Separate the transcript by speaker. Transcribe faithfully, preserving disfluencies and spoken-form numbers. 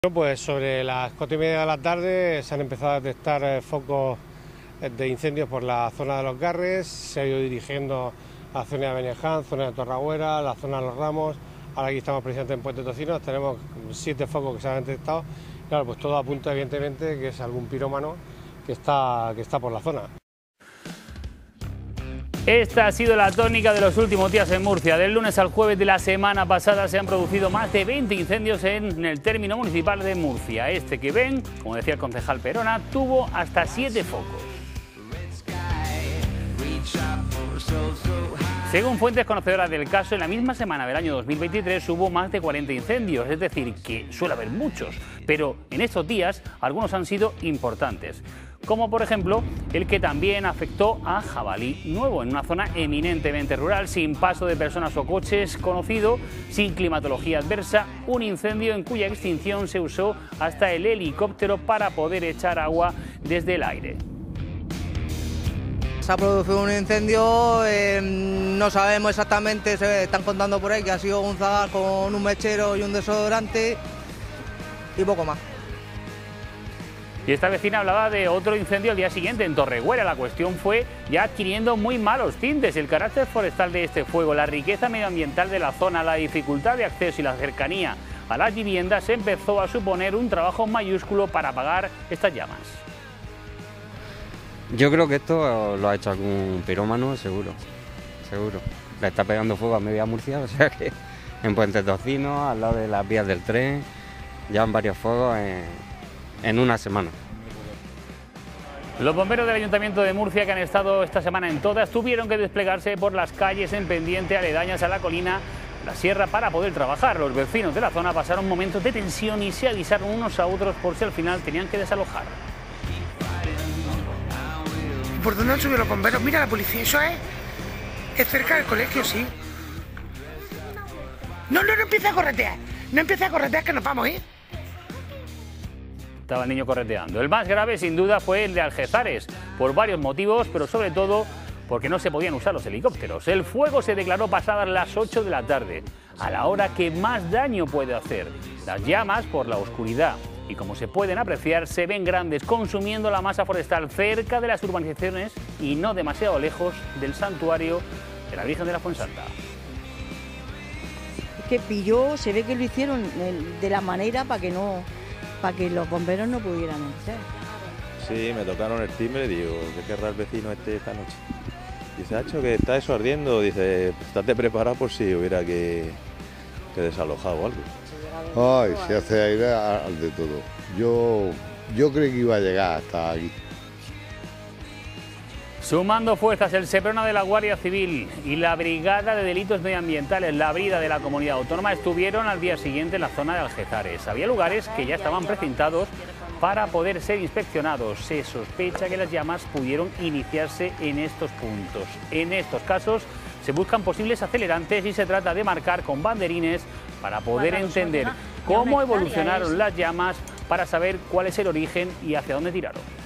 Speaker 1: Pues sobre las cuatro y media de la tarde se han empezado a detectar eh, focos de incendios por la zona de los Garres, se ha ido dirigiendo a la zona de Beneján, zona de Torragüera, la zona de Los Ramos. Ahora aquí estamos precisamente en Puente Tocinos, tenemos siete focos que se han detectado. Claro, pues todo apunta evidentemente que es algún pirómano que está, que está por la zona.
Speaker 2: Esta ha sido la tónica de los últimos días en Murcia. Del lunes al jueves de la semana pasada se han producido más de veinte incendios en el término municipal de Murcia. Este que ven, como decía el concejal Perona, tuvo hasta siete focos. Según fuentes conocedoras del caso, en la misma semana del año dos mil veintitrés hubo más de cuarenta incendios, es decir, que suele haber muchos, pero en estos días algunos han sido importantes, como por ejemplo el que también afectó a Jabalí Nuevo, en una zona eminentemente rural, sin paso de personas o coches conocido, sin climatología adversa, un incendio en cuya extinción se usó hasta el helicóptero para poder echar agua desde el aire.
Speaker 3: Se ha producido un incendio, eh, no sabemos exactamente, se están contando por ahí que ha sido un zagal con un mechero y un desodorante y poco más.
Speaker 2: Y esta vecina hablaba de otro incendio al día siguiente en Torreguera. La cuestión fue ya adquiriendo muy malos tintes. El carácter forestal de este fuego, la riqueza medioambiental de la zona, la dificultad de acceso y la cercanía a las viviendas empezó a suponer un trabajo mayúsculo para apagar estas llamas.
Speaker 4: Yo creo que esto lo ha hecho algún pirómano, seguro, seguro. Le está pegando fuego a media Murcia, o sea que en Puente Tocinos, al lado de las vías del tren, ya han varios fuegos en, en una semana.
Speaker 2: Los bomberos del Ayuntamiento de Murcia, que han estado esta semana en todas, tuvieron que desplegarse por las calles en pendiente aledañas a la colina, la sierra, para poder trabajar. Los vecinos de la zona pasaron momentos de tensión y se avisaron unos a otros por si al final tenían que desalojar.
Speaker 5: ¿Por dónde han subido los bomberos? Mira la policía, eso es. Es cerca del colegio, sí. No, no, no empieza a corretear. No empieza a corretear que nos vamos, ¿eh?
Speaker 2: Estaba el niño correteando. El más grave, sin duda, fue el de Algeciras, por varios motivos, pero sobre todo porque no se podían usar los helicópteros. El fuego se declaró pasadas las ocho de la tarde, a la hora que más daño puede hacer. Las llamas, por la oscuridad y como se pueden apreciar, se ven grandes, consumiendo la masa forestal cerca de las urbanizaciones y no demasiado lejos del santuario de la Virgen de la Fuensanta.
Speaker 6: Es que pilló, se ve que lo hicieron de la manera para que no, para que los bomberos no pudieran entrar.
Speaker 7: Sí, me tocaron el timbre y digo, ¿qué querrá el vecino este esta noche? Dice, Hacho, que está eso ardiendo. Dice, estate preparado por si hubiera que, que desalojar o algo.
Speaker 8: Ay, se hace aire al de todo. Yo, yo creí que iba a llegar hasta aquí.
Speaker 2: Sumando fuerzas, el Seprona de la Guardia Civil y la Brigada de Delitos Medioambientales, la Brida de la Comunidad Autónoma, estuvieron al día siguiente en la zona de Algeciras. Había lugares que ya estaban precintados para poder ser inspeccionados. Se sospecha que las llamas pudieron iniciarse en estos puntos. En estos casos se buscan posibles acelerantes y se trata de marcar con banderines para poder entender cómo evolucionaron las llamas, para saber cuál es el origen y hacia dónde tiraron.